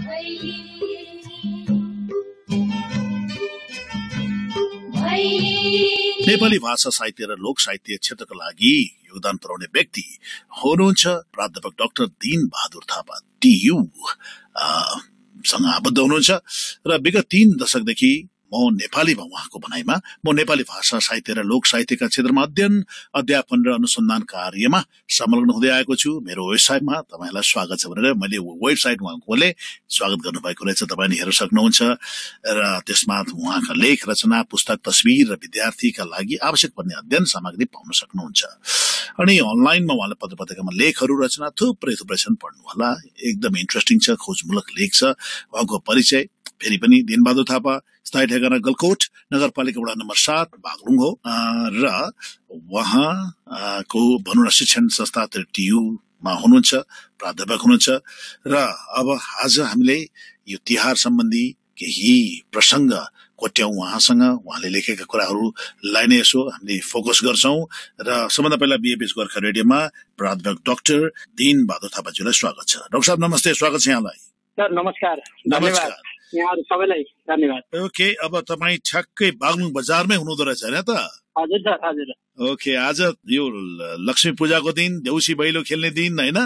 नेपाली भाषा साहित्य र लोक साहित्य क्षेत्रका लागि योगदान पुर्याउने व्यक्ति हुनुहुन्छ प्राध्यापक डाक्टर दीन बहादुर थापा टियु सँग आबद्ध हुनुहुन्छ र विगत 3 दशकदेखि म नेपालीमा उहाँको भनाइमा म नेपाली भाषा साहित्य र लोक साहित्यका क्षेत्रमा अध्ययन अध्यापन र अनुसन्धान कार्यमा संलग्न हुँदै आएको छु। मेरो वेबसाइटमा तपाईलाई स्वागत छ भनेर मैले वेबसाइट उहाँकोले स्वागत गर्नुभएको रहेछ, तपाईले हेर्न सक्नुहुन्छ र त्यसमा उहाँका लेख रचना पुस्तक तस्बिर र विद्यार्थीका लागि आवश्यक पर्ने अध्ययन सामग्री पाउन सक्नुहुन्छ। अनि अनलाइनमा उहाँले पत्र पत्रिकामा लेखहरू रचना थुप्रै छन्, पढ्नु होला, एकदम इन्ट्रेस्टिङ छ, खोजमूलक लेख छ। उहाँको परिचय फेरि पनि दीन बहादुर थापा, स्थायी ठेगाना गलकोट, नगरपालिका वडा नम्बर 7 बागलुङ हो र उहाँको भनौँ न शिक्षण संस्था टियुमा हुनुहुन्छ, प्राध्यापक हुनुहुन्छ। र अब आज हामीले यो तिहार सम्बन्धी केही प्रसंग कोट्याउँ उहाँसँग, उहाँले लेखेका कुराहरूलाई नै यसो हामीले फोकस गर्छौं। र सबभन्दा पहिला बीएपीएस गोर्खा रेडियोमा प्राध्यापक डाक्टर दीन बहादुर थापाज्यूलाई स्वागत छ। डाक्टर साहब नमस्ते, स्वागत छ यहाँलाई। सर नमस्कार, धन्यवाद यहाँहरु सबैलाई धन्यवाद। ओके, अब तपाई ठ्याक्कै बागलुङ बजारमै हुनुहुँदो रहेछ हैन त? हजुर सर, हजुर। ओके, आज यो लक्ष्मी पूजाको दिन, देउसी भैलो खेल्ने दिन हैन?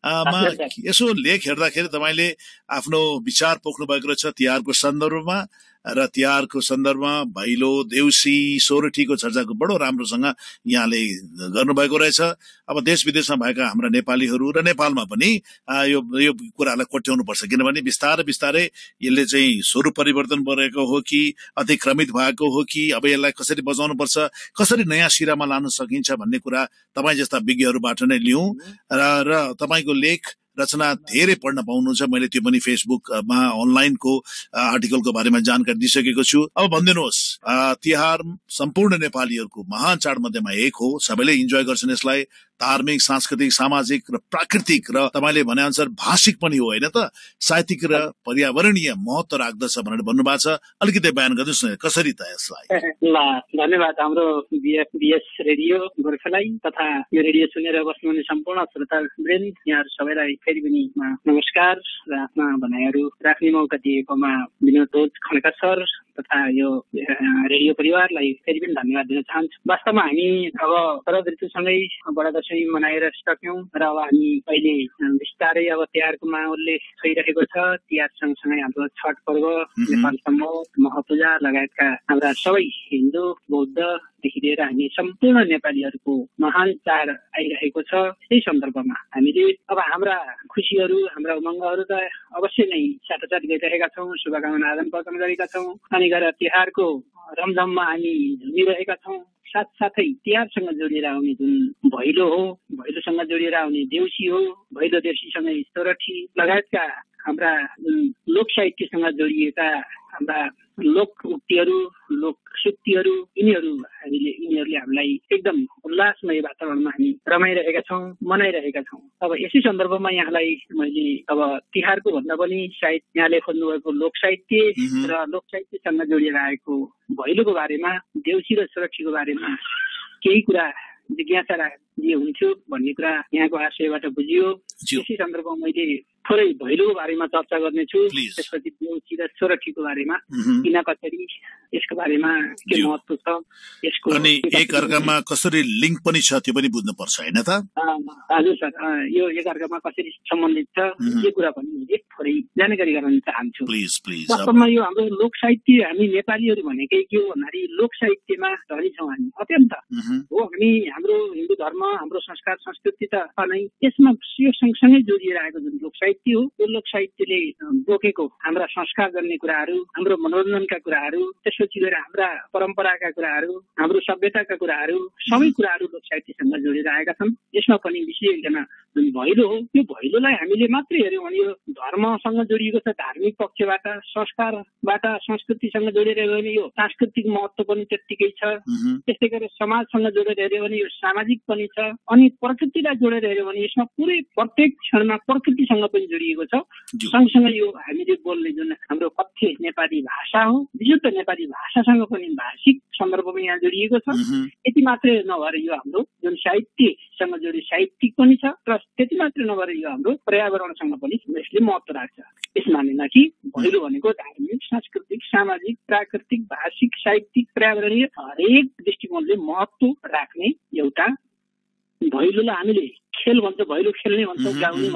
यसो लेख हेर्दाखेरि तपाईले आफ्नो विचार पोख्नु भएको रहेछ तिहारको सन्दर्भमा र तिहारको सन्दर्भमा भैलो, देउसी, सोरठीको चर्चाको बडो राम्रोसँग यहाँले गर्नुभएको रहेछ। अब देश विदेशमा भएका हाम्रा नेपालीहरू र नेपालमा पनि यो कुरालाई कोट्याउनु पर्छ, किनभने बिस्तारै बिस्तारै यसले चाहिँ स्वरूप परिवर्तन गरेको हो कि अतिक्रमित भएको हो कि अब यसलाई कसरी बचाउनु पर्छ, कसरी नयाँ सिरामा लान सकिन्छ भन्ने कुरा तपाई जस्ता विज्ञहरूबाट नै लियौं। र तपाईको लेख रचना धेरै पढ्न पाउनुहुन्छ, मैले त्यो पनि फेसबुकमा अनलाइनको आर्टिकलको बारेमा जानकारी दिइसकेको छु। अब भनिदिनुहोस्, तिहार सम्पूर्ण नेपालीहरूको महान चाड मध्येमा एक हो, सबैले इन्जोय गर्छन् यसलाई, धार्मिक, सांस्कृतिक, सामाजिक र प्राकृतिक र तपाईले भने अनुसार भाषिक पनि हो हैन त, साहित्यिक र पर्यावरणीय महत्व राख्दछ भनेर भन्नुभएको छ। अलिकति बयान गर्नुहोस् न कसरी त यसलाई। ल, धन्यवाद हाम्रो बीएस रेडियो गोर्खालाई तथा यो रेडियो सुनेर बस्नुहुने सम्पूर्ण श्रोतावृन्द, यहाँहरु सबैलाई फेरि पनि नमस्कार र आफ्ना भनाइहरू राख्ने मौका दिएकोमा विनोद खड्का सर तथा यो रेडियो परिवारलाई फेरि पनि धन्यवाद दिन चाहन्छु। वास्तवमा हामी अब शरद ऋतुसँगै बडा दशैं मनाएर सक्यौं र अब हामी अहिले बिस्तारै अब तिहारको माहौलले छोइरहेको छ। तिहार सँगसँगै हाम्रो छठ पर्व, नेपाल सम्म महापूजा लगायतका हाम्रा सबै हिन्दू बौद्धदेखि लिएर हामी सम्पूर्ण नेपालीहरूको महान चाड आइरहेको छ। यही सन्दर्भमा हामीले अब हाम्रा खुसीहरू, हाम्रा उमङ्गहरू त अवश्य नै साटासाट गरिरहेका छौँ, शुभकामना आदान प्रदान गरेका छौँ अनि गएर तिहारको रमझममा हामी झुमिरहेका छौँ। साथसाथै तिहारसँग जोडिएर आउने जुन भैलो हो, भैलोसँग जोडिएर आउने देउसी हो, भैलो देउसीसँगै सोरठी लगायतका हाम्रा लोक साहित्यसँग जोडिएका हाम्रा लोक उक्तिहरू, लोक सुक्तिहरू, यिनीहरूले हामीलाई एकदम उल्लासमय वातावरणमा हामी रमाइरहेका छौँ, मनाइरहेका छौँ। अब यसै सन्दर्भमा यहाँलाई मैले अब तिहारको भन्दा पनि सायद यहाँले खोज्नुभएको लोक साहित्य र लोक साहित्यसँग जोडिएर आएको भैलोको बारेमा, देउसी र सोरठीको बारेमा केही कुरा जिज्ञासा दिए हुन्थ्यो भन्ने कुरा यहाँको आशयबाट बुझियो। यसै सन्दर्भमा मैले थोरै भैलोको बारेमा चर्चा गर्नेछु, त्यसपछि देउसी र सोरठीको बारेमा किन कसरी यसको बारेमा के महत्व छ, यसको अनि एक अर्कामा कसरी लिंक पनि छ त्यो पनि बुझ्नु पर्छ हैन त? हजुर सर, यो एक अर्कामा कसरी सम्बन्धित छ यो कुरा पनि मैले थोरै जानकारी गराउन चाहन्छु। वास्तवमा यो हाम्रो लोक साहित्य, हामी नेपालीहरू भनेकै के हो भन्दाखेरि लोक साहित्यमा धनी छौँ हामी अत्यन्त हो। हामी हाम्रो हिन्दू धर्म, हाम्रो संस्कार संस्कृति त नै यसमा यो सँगसँगै जोडिएर आएको जुन लोक साहित्य हो, त्यो लोक साहित्यले बोकेको हाम्रा संस्कार गर्ने कुराहरू, हाम्रो मनोरञ्जनका कुराहरू, त्यसपछि गएर हाम्रा परम्पराका कुराहरू, हाम्रो सभ्यताका कुराहरू, सबै कुराहरू लोक साहित्यसँग जोडिएर आएका छन्। यसमा पनि विशेष गरी जुन भैलो हो, त्यो भैलोलाई हामीले मात्रै हेऱ्यौँ भने यो धर्मसँग जोडिएको छ, धार्मिक पक्षबाट, संस्कारबाट, संस्कृतिसँग जोडेर हेऱ्यो भने यो सांस्कृतिक महत्व पनि त्यत्तिकै छ। त्यस्तै गरेर समाजसँग जोडेर हेऱ्यो भने यो सामाजिक पनि छ, अनि प्रकृतिलाई जोडेर हेऱ्यो भने यसमा पुरै प्रत्येक क्षणमा प्रकृतिसँग पनि पनि जोडिएको छ। सँगसँगै यो हामीले बोल्ने जुन हाम्रो कथ्य नेपाली भाषा हो, विशुद्ध नेपाली भाषासँग पनि भाषिक सन्दर्भ पनि यहाँ जोडिएको छ। यति मात्रै नभएर यो हाम्रो जुन साहित्यसँग जोडिएको साहित्यिक पनि छ र त्यति मात्रै नभएर यो हाम्रो पर्यावरणसँग पनि यसले महत्त्व राख्छ। यस मानेमा कि भैलो भनेको धार्मिक, सांस्कृतिक, सामाजिक, प्राकृतिक, भाषिक, साहित्यिक, पर्यावरणीय हरेक दृष्टिकोणले महत्त्व राख्ने एउटा भैलोलाई हामीले खेल भन्छौँ, भैलो खेल्ने भन्छौँ, गाउने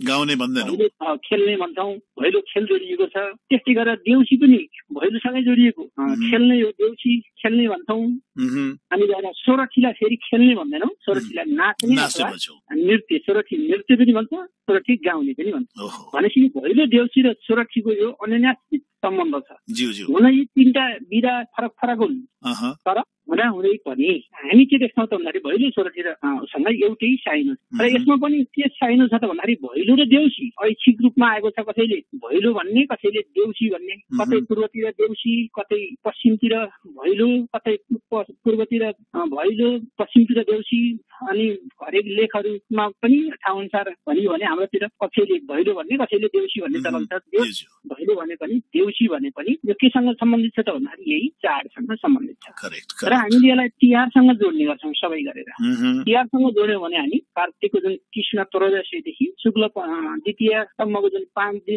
भन्दैनौँ, खेल्ने भन्छौँ। भैलो खेल जोडिएको छ। त्यस्तै गरेर देउसी पनि भैलोसँगै जोडिएको खेल्ने हो, देउसी खेल्ने भन्छौँ। हामी गएर सोरठीलाई फेरि खेल्ने भन्दैनौँ, सोरठीलाई नाच्ने नृत्य, सोरठी नृत्य पनि भन्छ, सोरठी गाउने पनि भन्छ। भनेपछि भैलो, देउसी र सोरठीको यो अन्यन्याश्रित सम्बन्ध छ। हुन यी तीनटा विधा फरक फरक हुन्, तर हुँदा हुँदै पनि हामी के देख्छौँ त भन्दाखेरि भैलो सोरठी सँग एउटै साइनो छ। र यसमा पनि के साइनो छ त भन्दाखेरि भैलो र देउसी ऐच्छिक रूपमा आएको छ। कसैले भैलो भन्ने, कसैले देउसी भन्ने, कतै पूर्वतिर देउसी, कतै पश्चिमतिर भैलो, कतै पूर्वतिर भैलो, पश्चिमतिर देउसी। अनि हरेक लेखहरूमा पनि ठाउँ अनुसार भनियो भने हाम्रोतिर कसैले भैलो भन्ने, कसैले देउसी भन्ने चलन छ। भैलो भने पनि देउसी भने पनि यो केसँग सम्बन्धित छ त भन्दाखेरि यही चाडसँग सम्बन्धित छ। र हामीले यसलाई तिहारसँग जोड्ने गर्छौँ सबै गरेर। तिहारसँग जोड्यौँ भने हामी कार्तिकको जुन कृष्ण त्रयोदशीदेखि शुक्ल द्वितीयसम्मको जुन 5 दिन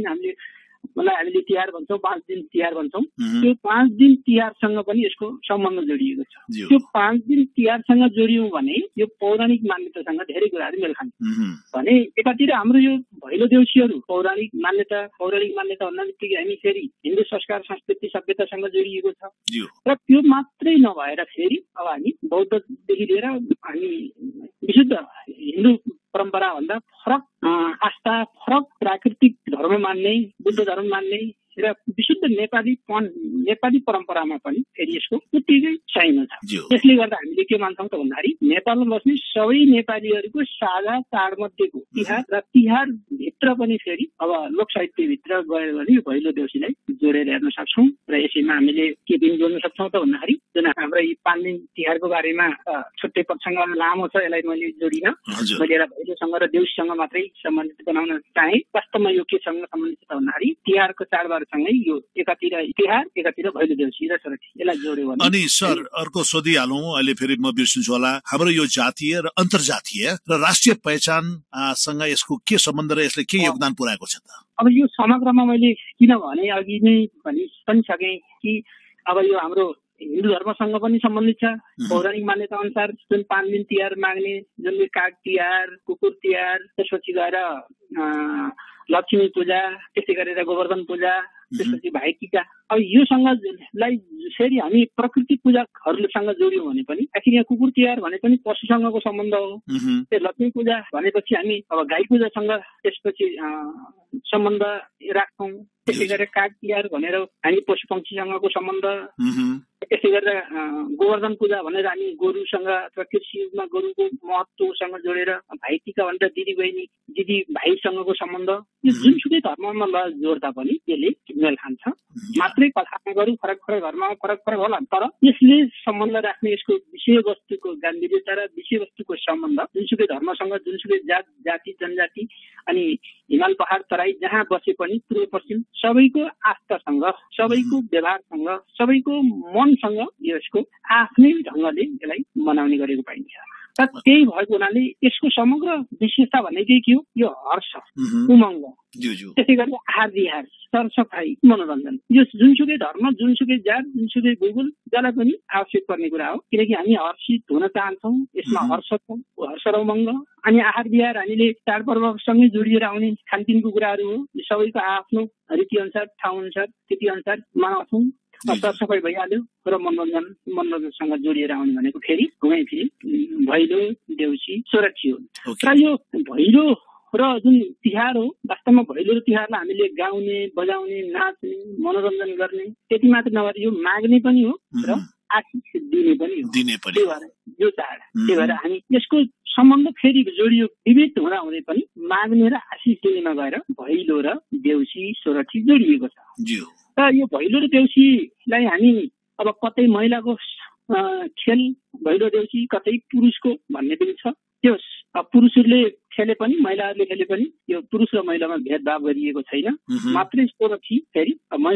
हामीले तिहार भन्छौँ, 5 दिन तिहार भन्छौँ। त्यो 5 दिन तिहारसँग पनि यसको सम्बन्ध जोडिएको छ। त्यो 5 दिन तिहारसँग जोडियौँ भने यो पौराणिक मान्यतासँग धेरै कुराहरू मेल खान्छ। भने एकातिर हाम्रो यो भैलो देउसीहरू पौराणिक मान्यता भन्दा बित्तिकै हामी फेरि हिन्दू संस्कार, संस्कृति, सभ्यतासँग जोडिएको छ। र त्यो मात्रै नभएर फेरि अब हामी बौद्धदेखि लिएर हामी विशुद्ध हिन्दू परम्परा भन्दा फरक आस्था, फरक प्राकृतिक धर्म मान्ने, बुद्ध धर्म मान्ने र विशुद्ध नेपाली परम्परामा पनि फेरि यसको उत्तिकै चाहिने छ। त्यसले गर्दा हामीले के मान्छौँ त भन्दाखेरि नेपालमा बस्ने सबै नेपालीहरूको साझा चाडमध्येको तिहार र तिहारभित्र पनि फेरि अब लोक साहित्यभित्र गयो भने भैलो देउसीलाई जोडेर हेर्न सक्छौँ। र यसैमा हामीले के दिन जोड्न सक्छौँ त भन्दाखेरि जुन हाम्रो यी 5 दिन तिहारको बारेमा छुट्टै प्रसङ्ग लामो छ, यसलाई मैले जोडिनँ। मैले भैलोसँग र देउसीसँग मात्रै सम्बन्धित बनाउन चाहेँ। वास्तवमा यो केसँग सम्बन्धित छ भन्दाखेरि तिहारको चाडबाड सँगै यो एकातिर तिहार, एकातिर भैलो देउसी र सोरठी, यसलाई जोड्यो भने। अनि सर अर्को सोधिहालौँ, अहिले फेरि म बिर्सिन्छु होला, हाम्रो यो जातीय र अन्तर्जातीय र राष्ट्रिय पहिचान सँग यसको के सम्बन्ध र यसले के योगदान पुर्याएको छ त? अब यो समग्रमा मैले किन भने अघि नै भनि पनि सकेँ कि अब यो हाम्रो हिन्दू धर्मसँग पनि सम्बन्धित छ। पौराणिक मान्यता अनुसार जुन 5 दिन तिहार माग्ने, जुन काग तिहार, कुकुर तिहार, त्यसपछि गएर लक्ष्मी पूजा, त्यसै गरेर गोवर्धन पूजा, त्यसपछि भाइटिका। अब योसँगलाई फेरि हामी प्रकृति पूजाहरूसँग जोड्यौँ भने पनि आखिर यहाँ कुकुर तिहार भने पनि पशुसँगको सम्बन्ध हो। त्यो लक्ष्मी पूजा भनेपछि हामी अब गाई पूजासँग त्यसपछि सम्बन्ध राख्छौँ। त्यसै गरेर काग तिहार भनेर हामी पशु पक्षीसँगको सम्बन्ध, त्यसै गरेर गोवर्धन पूजा भनेर हामी गोरुसँग अथवा कृषिमा गोरुको महत्त्वसँग जोडेर, भाइटिका भनेर दिदी भाइसँगको सम्बन्ध, यो जुनसुकै धर्ममा जोड्दा पनि यसले मेल खान्छ। मात्रै कथा नगरौँ, फरक फरक धर्ममा फरक फरक होला, तर यसले सम्बन्ध राख्ने यसको विषयवस्तुको गाम्भीर्यता र विषयवस्तुको सम्बन्ध जुनसुकै धर्मसँग, जुनसुकै जाति जनजाति अनि हिमाल पहाड तराई जहाँ बसे पनि पूर्व पश्चिम सबैको आस्थासँग, सबैको व्यवहारसँग, सबैको मनसँग यसको आफ्नै ढङ्गले यसलाई मनाउने गरेको पाइन्छ। र त्यही भएको हुनाले यसको समग्र विशेषता भनेकै के हो? यो हर्ष, उमङ्ग, त्यसै गरी आहार विहार, सरसफाइ, मनोरञ्जन, यो जुनसुकै धर्म, जुनसुकै जात, जुनसुकै भूगोल जसलाई पनि आवश्यक पर्ने कुरा हो। किनकि हामी हर्षित हुन चाहन्छौँ, यसमा हर्ष छ, हर्ष र उमङ्ग। अनि आहार विहार हामीले चाडपर्वसँगै जोडिएर आउने खानपिनको कुराहरू हो। यो सबैको आफ्नो रीतिअनुसार, ठाउँअनुसार, स्थितिअनुसार मनाउँछौँ। सरसफाइ भइहाल्यो र मनोरञ्जनसँग जोडिएर आउने भनेको फेरि भैलो देउसी सोरठी हो। र यो भैलो र जुन तिहार हो, वास्तवमा भैलो र तिहारलाई हामीले गाउने, बजाउने, नाच्ने, मनोरञ्जन गर्ने, त्यति मात्र नभएर यो माग्ने पनि हो र आशिष दिने पनि हो। त्यही भएर यो चाड, त्यही भएर हामी यसको सम्बन्ध फेरि जोडियो विविध हुँदा हुँदै पनि माग्ने र आशिष दिनेमा गएर भैलो र देउसी सोरठी जोडिएको छ। र यो भैलो र देउसीलाई हामी अब कतै महिलाको खेल भैलो देउसी, कतै पुरुषको भन्ने पनि छ। त्यो पुरुषहरूले खेले पनि महिलाहरूले खेले पनि यो पुरुष र महिलामा भेदभाव गरिएको छैन। मात्रै सोरठी फेरि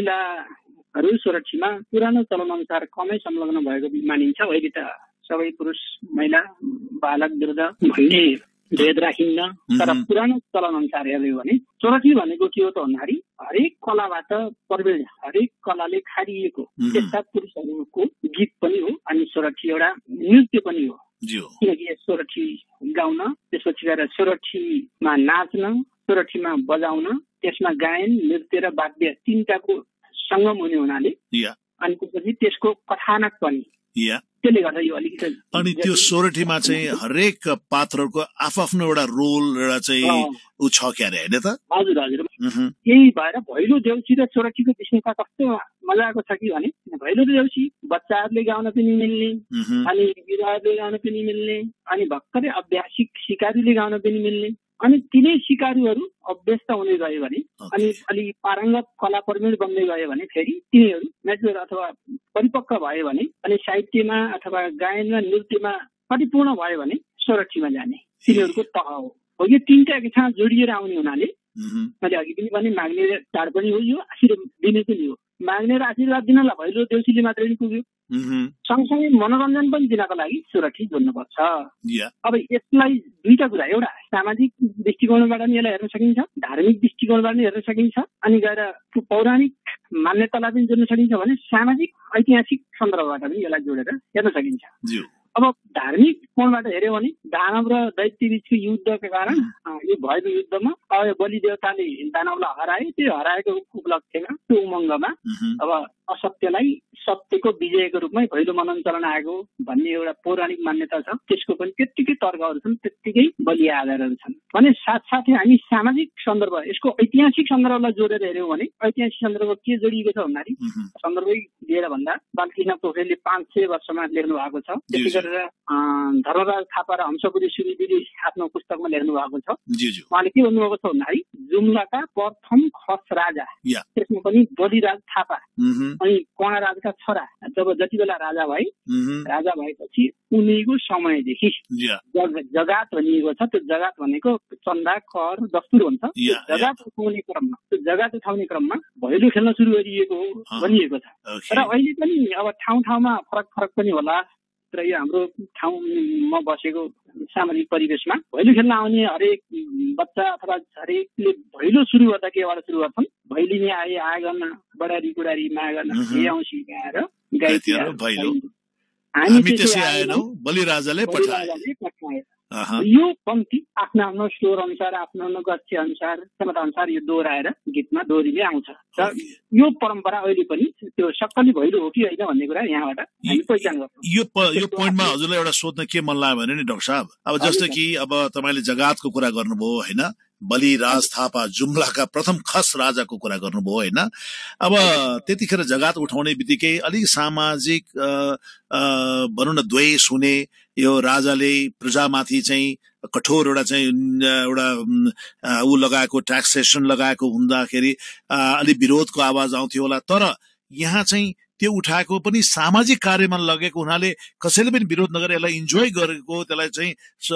महिलाहरू सोरठीमा पुरानो चलन अनुसार कमै संलग्न भएको मानिन्छ। अहिले त सबै पुरुष महिला बालक वृद्ध भन्ने भेद राखिन्न। तर पुरानो चलन अनुसार हेर्यो भने सोरठी भनेको के हो त भन्दाखेरि हरेक कलाबाट प्रवेश, हरेक कलाले खारिएको त्यस्ता पुरुषहरूको गीत पनि हो अनि सोरठी एउटा नृत्य पनि हो। किनकि सोरठी गाउन, त्यसपछि गएर सोरठीमा नाच्न, सोरठीमा बजाउन, त्यसमा गायन, नृत्य र वाद्य तीनटाको सङ्गम हुने हुनाले अनि त्यसपछि त्यसको कथानक पनि त्यसले गर्दा यो अलिकति। अनि त्यो सोरठीमा चाहिँ हरेक पात्रहरूको आफ्नो एउटा रोल एउटा चाहिँ उ छ क्यारे होइन त? हजुर हजुर। यही भएर भैलो देउसी र सोरठीको विषयमा कस्तो मजाको छ कि भने भैलो देउसी बच्चाहरूले गाउन पनि मिल्ने अनि बिरुवाहरूले गाउन पनि मिल्ने अनि भर्खरै अभ्यासिक सिकारीले गाउन पनि मिल्ने अनि तिनै सिकारीहरू अभ्यस्त हुँदै गयो भने अनि अलि पारङ्गत कला प्रवीण बन्दै गयो भने फेरि तिनीहरू म्याच्योर अथवा परिपक्व भयो भने अनि साहित्यमा अथवा गायनमा नृत्यमा परिपूर्ण भयो भने सोरठीमा जाने तिनीहरूको तह हो। यो तीनटा एकसँग जोडिएर आउने हुनाले मैले अघि पनि भने माग्ने चाड पनि हो, यो आशीर्वाद दिने पनि हो। माग्ने र आशीर्वाद दिनलाई भैलो देउसीले मात्रै नि पुग्यो, सँगसँगै मनोरञ्जन पनि दिनको लागि सोरठी जोड्नुपर्छ। अब यसलाई दुईटा कुरा, एउटा सामाजिक दृष्टिकोणबाट पनि यसलाई हेर्न सकिन्छ, धार्मिक दृष्टिकोणबाट पनि हेर्न सकिन्छ अनि गएर पौराणिक मान्यतालाई पनि जोड्न सकिन्छ भने सामाजिक ऐतिहासिक सन्दर्भबाट पनि यसलाई जोडेर हेर्न सकिन्छ। अब धार्मिक कोणबाट हेऱ्यो भने दानव र दैत्य बीचको युद्धका कारण यो भएको युद्धमा अब बलि देवताले दानवलाई हराए, त्यो हराएको उपलक्ष्यमा त्यो उमङ्गमा अब असत्यलाई सत्यको विजयको रूपमै भैलो मनन चलन आएको भन्ने एउटा पौराणिक मान्यता छ। त्यसको पनि त्यत्तिकै तर्कहरू छन्, त्यत्तिकै बलिया आधारहरू छन् भने साथसाथै हामी सामाजिक सन्दर्भ यसको ऐतिहासिक सन्दर्भलाई जोडेर हेऱ्यौँ भने ऐतिहासिक सन्दर्भ के जोडिएको छ भन्दाखेरि सन्दर्भै लिएर भन्दा बालकृष्ण पोखरेलले 500 वर्षमा लेख्नु भएको छ। त्यसै गरेर धर्मराज थापा र हंसपुरी सुवेदीले आफ्नो पुस्तकमा लेख्नु भएको छ। उहाँले के भन्नुभएको छ भन्दाखेरि जुम्लाका प्रथम खस राजा त्यसमा पनि बलिराज थापा अनि कर्णराजका छोरा जब जति बेला राजा भएपछि उनीको समयदेखि जगात भनिएको छ। त्यो जगात भनेको चन्दा कर दस्तुर भन्छ। जगात उठाउने क्रममा भैलो खेल्न सुरु गरिएको भनिएको छ। र अहिले पनि अब ठाउँ ठाउँमा फरक फरक पनि होला, र यो हाम्रो ठाउँमा बसेको सामाजिक परिवेशमा भैलो खेल्न आउने हरेक बच्चा अथवा हरेकले भैलो सुरु गर्दा केबाट सुरु गर्छन्? भैलिनी आए आगन बडारी कुडारी मागन औँसी गाएर गाई हामी त्यसै आएनौँ, बलिराजाले पठाए। यो पंक्ति आफ्नो आफ्नो स्वर अनुसार आफ्नो आफ्नो गच्छे अनुसार क्षमता अनुसार यो दोहोऱ्याएर गीतमा दोहोरीले आउँछ। र यो परम्परा अहिले पनि त्यो सक्कली भैलो हो कि होइन भन्ने कुरा यहाँबाट हामी पहिचान गर्छौँ। यो पोइन्टमा हजुरलाई एउटा सोध्न के मन लाग्यो भने नि डाक्टर साहब, अब जस्तो कि अब तपाईँले जगातको कुरा गर्नुभयो होइन, बलिराज थापा जुम्लाका प्रथम खस राजाको कुरा गर्नुभयो होइन। अब त्यतिखेर जगात उठाउने बित्तिकै अलिक सामाजिक भनौँ न द्वेष हुने, यो राजाले प्रजामाथि चाहिँ कठोर एउटा ऊ लगाएको ट्याक्सेसन लगाएको हुँदाखेरि अलि विरोधको आवाज आउँथ्यो होला। तर यहाँ चाहिँ त्यो उठाएको पनि सामाजिक कार्यमा लगेको हुनाले कसैले पनि विरोध नगरेर यसलाई इन्जोय गरेको, त्यसलाई चाहिँ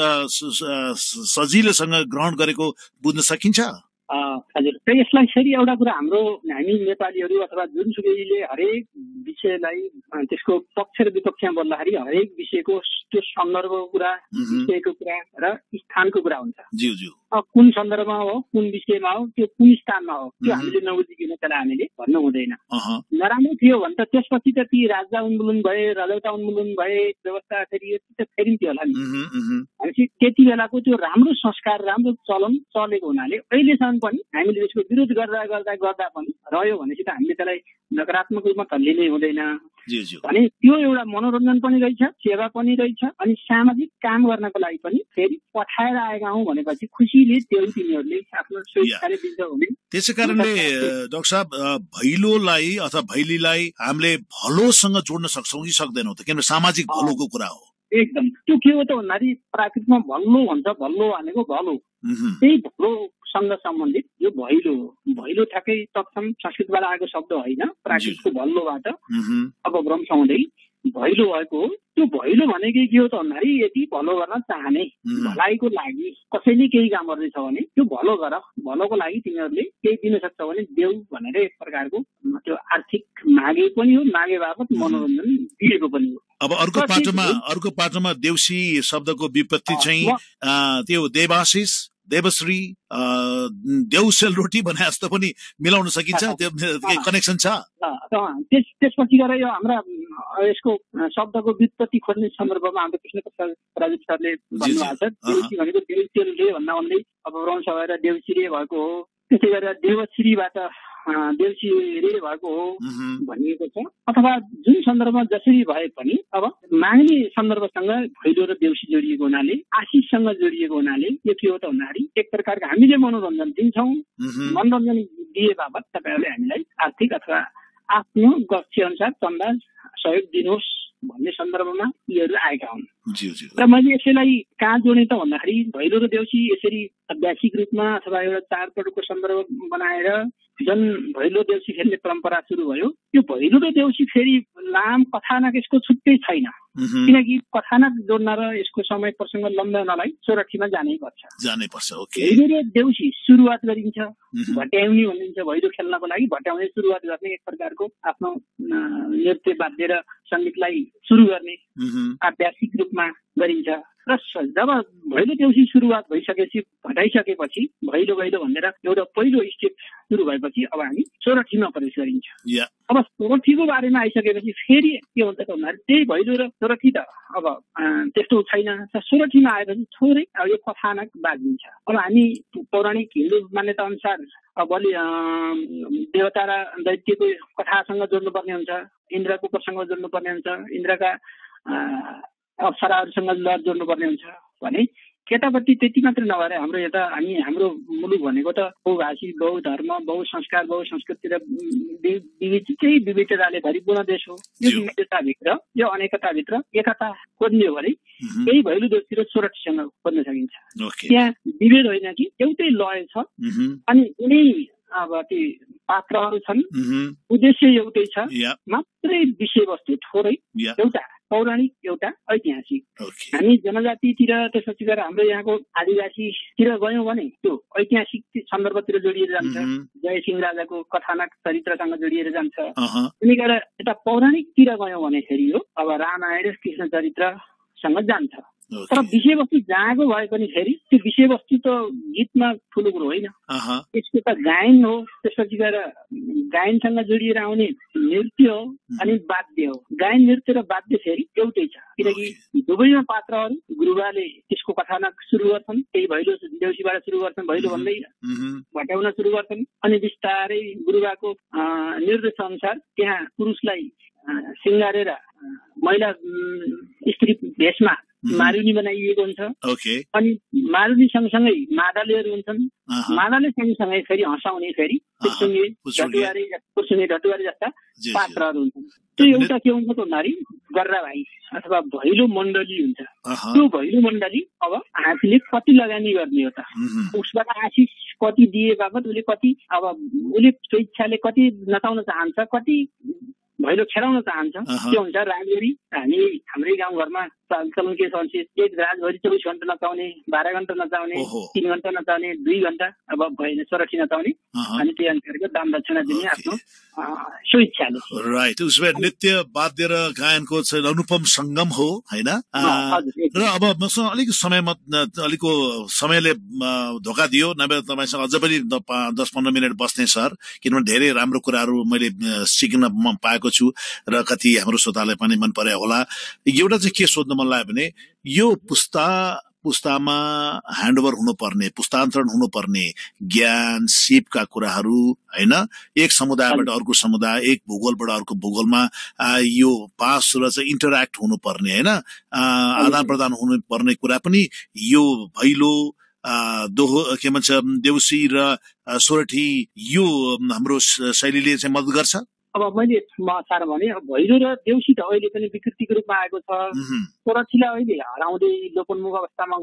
सजिलोसँग ग्रहण गरेको बुझ्न सकिन्छ। हजुर, यसलाई फेरि एउटा कुरा हामी नेपालीहरू अथवा जुनसुकैले हरेक विषयलाई त्यसको पक्ष र विपक्षमा बोल्दाखेरि हरेक विषयको त्यो सन्दर्भको कुरा, विषयको कुरा र स्थानको कुरा हुन्छ। कुन सन्दर्भमा हो, कुन विषयमा हो, त्यो कुन स्थानमा हो, त्यो हामीले नबुझिकन त्यसलाई हामीले भन्नु हुँदैन। नराम्रो थियो भने त त्यसपछि त ती राजा उन्मूलन भए, रजौटा उन्मूलन भए, व्यवस्था फेरिन्थ्यो होला नि। भनेपछि त्यति बेलाको त्यो राम्रो संस्कार, राम्रो चलन चलेको हुनाले अहिलेसम्म पनि हामीले त्यसको विरोध गर्दा पनि रह्यो भनेपछि त हामीले त्यसलाई नकारात्मक रूपमा त लिनै हुँदैन भने त्यो एउटा मनोरञ्जन पनि रहेछ, सेवा पनि रहेछ अनि सामाजिक काम गर्नको लागि पनि फेरि पठाएर आएका हौँ भनेपछि खुसीले तिनीहरूले आफ्नो स्वीकारले दिन्छ भने। त्यसै कारणले डाक्टर साहब भैलोलाई अथवा भैलीलाई हामीले भलोसँग जोड्न सक्छौँ कि सक्दैनौँ त? किनभने सामाजिक भलोको कुरा हो। एकदम त्यो के हो त भन्दाखेरि प्राकृतमा भल्लो भन्छ, भल्लो भनेको भलो, त्यही भलोसँग सम्बन्धित यो भैलो हो। भैलो ठ्याक्कै तत्सम संस्कृतबाट आएको शब्द होइन, प्राकृतको भल्लोबाट अपभ्रंश हुँदै भैलो भएको हो। त्यो भैलो भनेकै के हो त भन्दाखेरि यदि भलो गर्न चाहने, भलाइको लागि कसैले केही काम गर्दैछ भने त्यो भलो गर, भलोको लागि तिमीहरूले केही दिन सक्छ भने देऊ भनेर एक प्रकारको त्यो आर्थिक मागे पनि हो, मागे बापत मनोरञ्जन दिएको पनि हो। अब अर्को पाटोमा देउसी शब्दको व्युत्पत्ति चाहिँ त्यो देवाशिष, देवश्री, देउसेल रोटी भने जस्तो पनि मिलाउन सकिन्छ, त्यो कनेक्सन छ। त्यसपछि गएर यो हाम्रा यसको शब्दको व्युत्पत्ति खोज्ने सन्दर्भमा हाम्रो कृष्ण प्रसाद सरले भन्नुभएको छ देउसी भनेको देउसेलले भन्दा भन्दै अपभ्रंश भएर देउसिरे भएको हो। त्यसै गरेर देवश्रीबाट देउसिरे भएको हो भनिएको छ। अथवा जुन सन्दर्भमा जसरी भए पनि अब माग्ने सन्दर्भसँग भैलो र देउसी जोडिएको हुनाले, आशिषसँग जोडिएको हुनाले यो के हो त भन्दाखेरि एक प्रकारको हामीले मनोरञ्जन दिन्छौँ, मनोरञ्जन दिए बापत तपाईँहरूले हामीलाई आर्थिक अथवा आफ्नो गच्छे अनुसार चन्दा सहयोग दिनुहोस् भन्ने सन्दर्भमा यीहरू आएका हुन्। र मैले यसैलाई कहाँ जोडेँ त भन्दाखेरि भैलो र देउसी यसरी व्यावसायिक रूपमा अथवा एउटा चाडपर्वको सन्दर्भ बनाएर जुन भैलो देउसी खेल्ने परम्परा सुरु भयो, यो भैलो र देउसी फेरि नाम कथानक यसको छुट्टै छैन, किनकि कथानक जोड्न र यसको समय प्रसङ्ग लम्ब्याउनलाई सोरठीमा जानै पर्छ। भैलो र देउसी सुरुवात गरिन्छ, भट्याउनी भनिन्छ भैलो खेल्नको लागि। भट्याउने सुरुवात गर्ने एक प्रकारको आफ्नो नृत्य वाद्य र सङ्गीतलाई सुरु गर्ने आध्यात्मिक रूपमा गरिन्छ। र जब भैलो देउसी सुरुवात भइसकेपछि, भटाइसकेपछि भैलो भैलो भनेर एउटा पहिलो स्टेप सुरु भएपछि अब हामी सोरठीमा प्रवेश गरिन्छ। अब सोरठीको बारेमा आइसकेपछि फेरि के हुन्छ त भन्दाखेरि त्यही भैलो र सोरठी त अब त्यस्तो छैन। सोरठीमा आएपछि थोरै अब यो कथानक बाजिन्छ। अब हामी पौराणिक हिन्दू मान्यता अनुसार अब बलि देवता र दैत्यको कथासँग जोड्नुपर्ने हुन्छ, इन्द्रको प्रसङ्ग जोड्नुपर्ने हुन्छ, इन्द्रका अप्सराहरूसँग लड जोड्नुपर्ने हुन्छ भने केटापट्टि त्यति मात्र नभएर हाम्रो यता हाम्रो मुलुक भनेको त बहुभाषी, बहुधर्म, बहुसंस्कार, बहुसंस्कृति र विविधताले भरिपूर्ण देश हो। यो विविधताभित्र, यो अनेकताभित्र एकता खोज्ने हो भने यही भैलो देउसी र सोरठीसँग खोज्न सकिन्छ। त्यहाँ विभेद होइन कि एउटै लय छ अनि यिनै अब ती पात्रहरू छन्, उद्देश्य एउटै छ, मात्रै विषयवस्तु थोरै एउटा पौराणिक एउटा ऐतिहासिक। हामी जनजातितिर त्यसपछि गएर हाम्रो यहाँको आदिवासीतिर गयौँ भने त्यो ऐतिहासिक सन्दर्भतिर जोडिएर जान्छ, जयसिंह राजाको कथानक चरित्रसँग जोडिएर जान्छ। अनि गएर यता पौराणिकतिर गयौँ भने फेरि हो अब रामायण कृष्ण चरित्रसँग जान्छ। तर विषयवस्तु जहाँको भए पनि फेरि त्यो विषयवस्तु त गीतमा ठुलो कुरो होइन, यसको त गायन हो। त्यसपछि गएर गायनसँग जोडिएर आउने नृत्य हो अनि वाद्य हो। गायन, नृत्य र वाद्य फेरि एउटै छ, किनकि दुवैमा पात्रहरू गुरुबाले त्यसको कथानक सुरु गर्छन्, त्यही भैलो देउसीबाट सुरु गर्छन्, भैलो भन्दै भट्याउन सुरु गर्छन् अनि बिस्तारै गुरुबाको निर्देश अनुसार त्यहाँ पुरुषलाई सिँगारेर महिला स्त्री भेषमा मारुनी बनाइएको हुन्छ। अनि मारुनी सँगसँगै मादलेहरू हुन्छन्, मादले सँगसँगै फेरि हँसाउने फेरि पुर्सुङ्गे ढटुवारी जस्ता पात्रहरू हुन्छन्। त्यो एउटा के हुन्छ भन्दाखेरि गर्रा भाइ अथवा भैलो मण्डली हुन्छ। त्यो भैलो मण्डली अब आफूले कति लगानी गर्ने हो त, उसबाट आशिष कति दिए बापत उसले कति अब उसले स्वेच्छाले कति नचाउन चाहन्छ, कति भैलो खेलाउन चाहन्छ त्यो हुन्छ। राजभरि हामी हाम्रै गाउँघरमा चलन के छ भने एक राजभरि 24 घण्टा नचाउने, 12 घण्टा नचाउने, 3 घण्टा नचाउने, 2 घण्टा अब भैलो सोरठी नचाउने अनि त्यही अनुसारको दान दक्षिणा दिने आफ्नो स्वेच्छाले। राइट, उसमा नृत्य वाद्य र गायनको अनुपम सङ्गम हो हैन। र अब मसँग अलिकको समयले धोका दियो, नभए तपाईँसँग अझ पनि 10-15 मिनट बस्ने सर, किनभने धेरै राम्रो कुराहरू मैले सिक्न पाएको छु र कति हाम्रो श्रोतालाई पनि मन पर्यो होला। एउटा चाहिँ के सोध्न मन लाग्यो भने यो पुस्तामा ह्यान्डओभर हुनुपर्ने, पुस्तान्तरण हुनुपर्ने ज्ञान सिपका कुराहरू हैन, एक समुदायबाट अर्को समुदाय, एक भूगोलबाट अर्को भूगोलमा यो पास र चाहिँ इन्टरेक्ट हुनुपर्ने हैन, आदान प्रदान हुनुपर्ने कुरा पनि यो भैलो दोहो के भन्छ देउसी र सोरठी यो हाम्रो शैलीले चाहिँ मद्दत गर्छ। अब मैले सार भने भैलो र देउसी त अहिले पनि विकृतिको रूपमा आएको छ, सोरठीलाई अहिले हराउँदै लोपोन्मुख अवस्थामा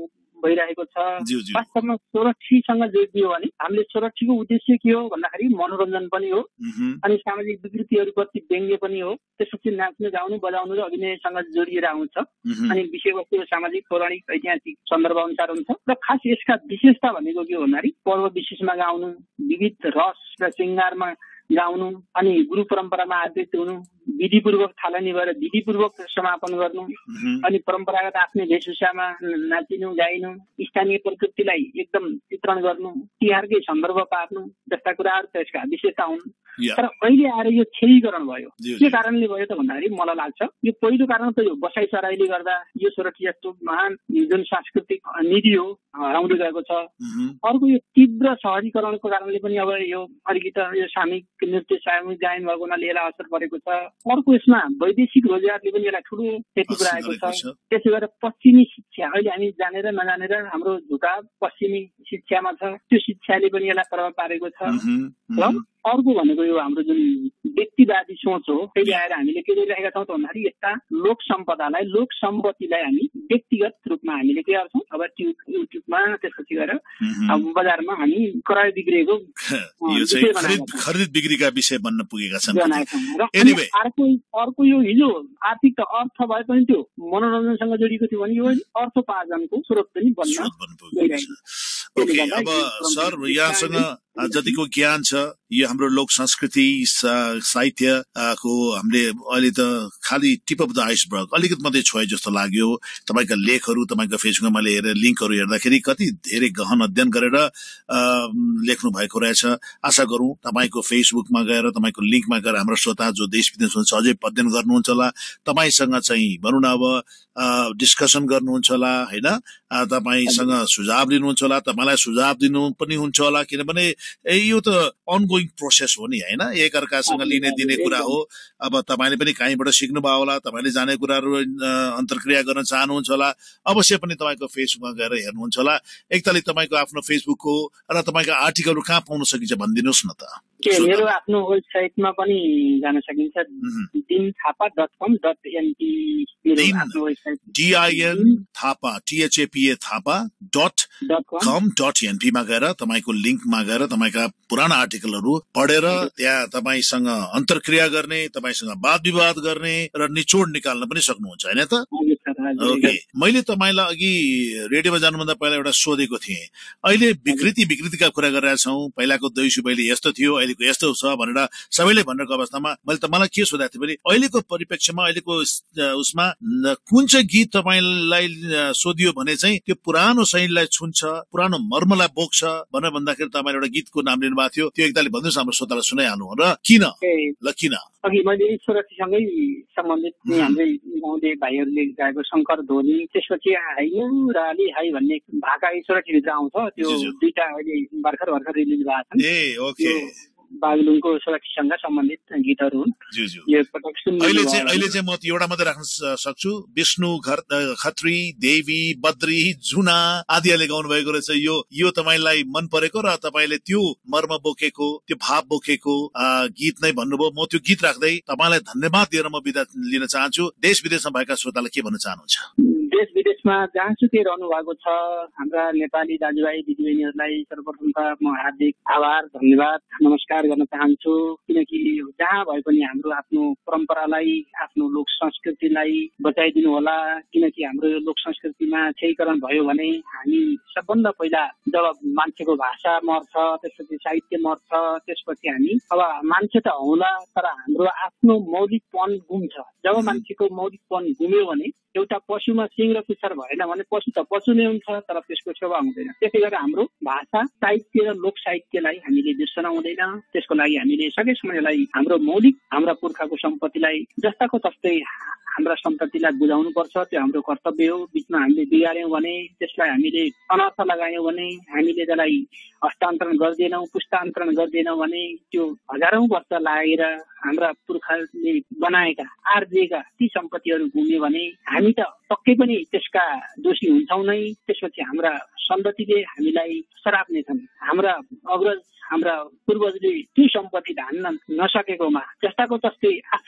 भइरहेको छ। वास्तवमा स्वरक्षीसँग जोडियो भने हामीले स्वरक्षीको उद्देश्य के हो भन्दाखेरि मनोरञ्जन पनि हो अनि सामाजिक विकृतिहरूप्रति व्यङ्ग्य पनि हो। त्यसपछि नाच्नु गाउनु बजाउनु र अभिनयसँग जोडिएर आउँछ अनि विषयवस्तु सामाजिक पौराणिक ऐतिहासिक सन्दर्भ अनुसार हुन्छ र खास यसका विशेषता भनेको के हो भन्दाखेरि पर्व विशेषमा गाउनु, विविध रस र श्रृङ्गारमा गाउनु अनि गुरु परम्परामा आदृत हुनु, विधिपूर्वक थालनी भएर विधिपूर्वक समापन गर्नु अनि परम्परागत आफ्नै वेशभूषामा नाचिनु गाइनु, स्थानीय प्रकृतिलाई एकदम चित्रण गर्नु, तिहारकै सन्दर्भ पार्नु जस्ता कुराहरू त्यसका विशेषता हुन्। तर अहिले आएर यो क्षयीकरण भयो। के कारणले भयो त भन्दाखेरि मलाई लाग्छ यो पहिलो कारण त यो बसाइ चराइले गर्दा यो स्वरक्षी जस्तो महान जुन सांस्कृतिक निधि हो हराउँदै गएको छ। अर्को यो तीव्र सहरीकरणको कारणले पनि अब यो अलिकति यो सामूहिक नृत्य सामूहिक गायन भएको हुनाले यसलाई असर परेको छ। अर्को यसमा वैदेशिक रोजगारले पनि यसलाई ठुलो क्षति पुर्याएको छ। त्यसै गरेर पश्चिमी शिक्षा अहिले हामी जानेर नजानेर हाम्रो झुकाव पश्चिमी शिक्षामा छ, त्यो शिक्षाले पनि यसलाई प्रभाव पारेको छ। र अर्को भनेको यो हाम्रो जुन व्यक्तिवादी सोच हो त्यसले आएर हामीले के गरिरहेका छौँ त भन्दाखेरि यस्ता लोक सम्पदालाई लोक सम्पत्तिलाई हामी व्यक्तिगत रूपमा हामीले के गर्छौँ अब युट्युबमा त्यसपछि गएर बजारमा हामी क्रय बिग्रेको खरिद बिक्रीका विषय बन्न पुगेका छन्। र अर्को यो हिजो आर्थिक त अर्थ भए पनि त्यो मनोरञ्जनसँग जोडिएको थियो भने यो अर्थोपार्जनको स्रोत पनि बन्न गइरहेको छ। अब सर यहाँसँग जतिको ज्ञान छ यो हाम्रो लोक संस्कृति साहित्यको हामीले अहिले त खालि टिप अफ द आइसबर्ग अलिकति मात्रै छोए जस्तो लाग्यो। तपाईँका लेखहरू तपाईँको फेसबुकमा मैले हेरेर लिङ्कहरू हेर्दाखेरि कति धेरै गहन अध्ययन गरेर लेख्नु भएको रहेछ। आशा गरौँ तपाईँको फेसबुकमा गएर तपाईँको लिङ्कमा गएर हाम्रो श्रोता जो देश विदेश हुनुहुन्छ अझै अध्ययन गर्नुहुन्छ होला, तपाईँसँग चाहिँ भनौँ न अब डिस्कसन गर्नुहुन्छ होला होइन, तपाईँसँग सुझाव लिनुहुन्छ होला, तपाईँलाई सुझाव दिनु पनि हुन्छ होला किनभने यो त अनगोइङ प्रोसेस हो नि होइन, एकअर्कासँग लिने दिने कुरा हो। अब तपाईँले पनि कहीँबाट सिक्नुभयो होला, तपाईँले जाने कुराहरू अन्तर्क्रिया गर्न चाहनुहुन्छ होला, अवश्य पनि तपाईँको फेसबुकमा गएर हेर्नुहुन्छ होला। एकतालि तपाईँको आफ्नो फेसबुकको र तपाईँको आर्टिकलहरू कहाँ पाउन सकिन्छ भनिदिनुहोस् न त। मेरो आफ्नो वेबसाइटमा पनि जान सकिन्छ dinthapa.com.np dinthapa.com.np मा गएर तपाईँको लिङ्कमा गएर तपाईँका पुराना आर्टिकलहरू पढेर त्यहाँ तपाईँसँग अन्तर्क्रिया गर्ने, तपाईँसँग वाद विवाद गर्ने र निचोड निकाल्न पनि सक्नुहुन्छ होइन त। ओके, मैले तपाईँलाई अघि रेडियोमा जानुभन्दा पहिला एउटा सोधेको थिएँ, अहिले विकृतिका कुरा गरिरहेका छौँ, पहिलाको देउसी भैली यस्तो थियो अहिलेको यस्तो छ भनेर सबैले भनेको अवस्थामा मलाई के सोधेको थिएँ भने अहिलेको परिप्रेक्ष्यमा अहिलेको उसमा कुन चाहिँ गीत तपाईँलाई सोधियो भने चाहिँ त्यो पुरानो शैलीलाई छुन्छ, पुरानो मर्मलाई बोक्छ भनेर भन्दाखेरि तपाईँले एउटा गीतको नाम लिनुभएको थियो, त्यो एकताले भन्नुहोस् हाम्रो श्रोतालाई सुनाइहाल्नु र किन किन। अघि मैले स्वरक्षीसँगै सम्बन्धित हाम्रै गाउँले भाइहरूले गाएको शङ्कर ध्वनि, त्यसपछि हाइनु र अलि हाई भन्ने भाका स्वरक्षीभित्र आउँछ, त्यो दुईटा अहिले भर्खर रिलिज भएको छ। बागलुङको सुरक्षासँग सम्बन्धित गीतहरू हुन्। अहिले चाहिँ म एउटा मात्रै राख्न सक्छु, विष्णु खत्री, देवी, बद्री, जुना आदिले गाउनु भएको रहेछ। यो तपाईँलाई मन परेको र तपाईँले त्यो मर्म बोकेको त्यो भाव बोकेको गीत नै भन्नुभयो। म त्यो गीत राख्दै तपाईँलाई धन्यवाद दिएर म बिदा लिन चाहन्छु। देश विदेशमा भएका श्रोतालाई के भन्न चाहनुहुन्छ? देश विदेशमा जहाँसुकै रहनु भएको छ हाम्रा नेपाली दाजुभाइ दिदीबहिनीहरूलाई सर्वप्रथम त म हार्दिक आभार धन्यवाद नमस्कार गर्न चाहन्छु, किनकि जहाँ भए पनि हाम्रो आफ्नो परम्परालाई आफ्नो लोक संस्कृतिलाई बचाइदिनु होला। किनकि हाम्रो यो लोक संस्कृतिमा क्षयीकरण भयो भने हामी सबभन्दा पहिला जब मान्छेको भाषा मर्छ, त्यसपछि साहित्य मर्छ, त्यसपछि हामी अब मान्छे त हौला तर हाम्रो आफ्नो मौलिकपन गुम्छ। जब मान्छेको मौलिकपन गुम्यो भने एउटा पशुमा सिंह र पुच्छर भएन भने पशु त पशु नै हुन्छ तर त्यसको शोभा हुँदैन। त्यसै गरेर हाम्रो भाषा साहित्य र लोक साहित्यलाई हामीले बिर्सन हुँदैन। त्यसको लागि हामीले सकेसम्म यसलाई हाम्रो मौलिक हाम्रा पुर्खाको सम्पत्तिलाई जस्ताको तस्तै हाम्रा सन्ततिलाई बुझाउनु पर्छ, त्यो हाम्रो कर्तव्य हो। बिचमा हामीले बिगार्यौँ भने त्यसलाई हामीले अनर्थ लगायौँ भने हामीले त्यसलाई हस्तान्तरण गर्दैनौँ पुस्तान्तरण गर्दैनौँ भने त्यो हजारौं वर्ष लागेर हाम्रा पुर्खाले बनाएका आर्जिएका ती सम्पत्तिहरू गुम्यो भने हामी त पक्कै पनि त्यसका दोषी हुन्छौँ नै। त्यसपछि हाम्रा सन्ततिले हामीलाई श्राप दिन्छन्। हाम्रा अग्रज हाम्रा पूर्वजले त्यो सम्पत्ति धान्न नसकेकोमा जस्ताको तस्तै आफ्ना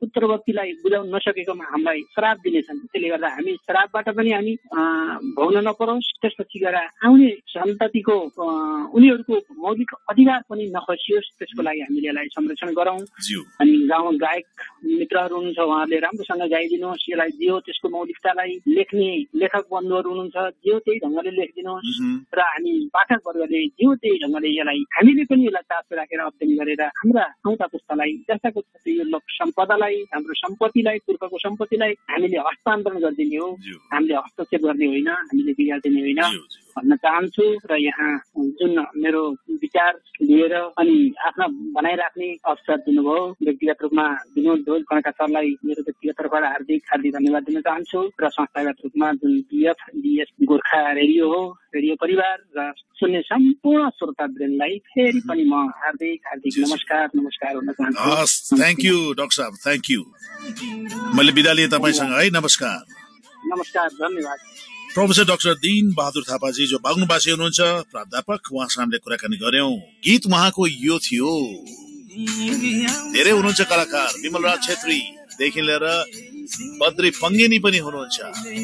पुत्रवतीलाई बुझाउन नसकेकोमा हामीलाई श्राप दिनेछन्। त्यसले गर्दा हामी श्रापबाट पनि हामी भोग्न नपरोस्, त्यसपछि गएर आउने सन्ततिको उनीहरूको मौलिक अधिकार पनि नखसियोस्, त्यसको लागि हामीले यसलाई संरक्षण गरौँ। अनि गाउँ गायक मित्रहरू हुनुहुन्छ, उहाँहरूले राम्रोसँग गाइदिनुहोस्, यसलाई दियो त्यसको मौलिकतालाई। लेख्ने लेखक बन्धुहरू हुनुहुन्छ, जियो त्यही ढङ्गले लेखिदिनुहोस् र हामी पाठकवर्गले जियो त्यही ढङ्गले यसलाई हामीले पनि यसलाई चासो राखेर अध्ययन गरेर हाम्रा आउँदा पुस्तालाई जस्ताको यो लोक सम्पदालाई, हाम्रो सम्पत्तिलाई, पूर्वको सम्पत्तिलाई हामीले हस्तान्तरण गरिदिने हो, हामीले हस्तक्षेप गर्ने होइन, हामीले बिगारिदिने होइन भन्न चाहन्छु। र यहाँ जुन मेरो विचार लिएर अनि आफ्ना बनाइराख्ने अवसर दिनुभयो, व्यक्तिगत रूपमा विनोद ढोल कणका सरलाई मेरो व्यक्तिगत तर्फबाट हार्दिक हार्दिक धन्यवाद दिन चाहन्छु। र संस्थागत रूपमा जुन BFDS गोर्खा रेडियो हो, रेडियो परिवार र सुन्ने सम्पूर्ण श्रोतावृन्दलाई फेरि पनि म हार्दिक हार्दिक नमस्कार भन्न चाहन्छु। थ्याङ्क यू डाक्टर साहब, थ्याङ्क यू। मैले बिदा लिएँ तपाईँसँग है। नमस्कार। नमस्कार, धन्यवाद। प्रोफेसर डाक्टर दीन बहादुर थापाजी जो बागलुङवासी हुनुहुन्छ, प्राध्यापक, उहाँसँग हामीले कुराकानी गर्यौं। गीत उहाँको यो थियो। धेरै हुनुहुन्छ कलाकार, विमलराज छेत्रीदेखि लिएर बद्री पङ्गेनी पनि हुनुहुन्छ,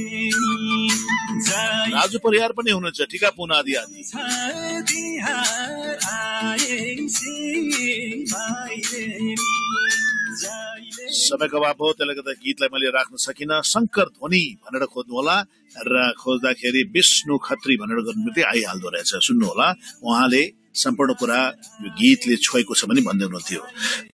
राजु परियार पनि हुनुहुन्छ, टिका पुन आदि आदि। समयको अभाव हो, त्यसले गर्दा गीतलाई मैले राख्न सकिनँ। शङ्कर ध्वनि भनेर खोज्नु होला र खोज्दाखेरि विष्णु खत्री भनेर गर्नु आइहाल्दो रहेछ, सुन्नु होला। उहाँले सम्पूर्ण कुरा यो गीतले छोएको छ भने भन्दै हुनुहुन्थ्यो।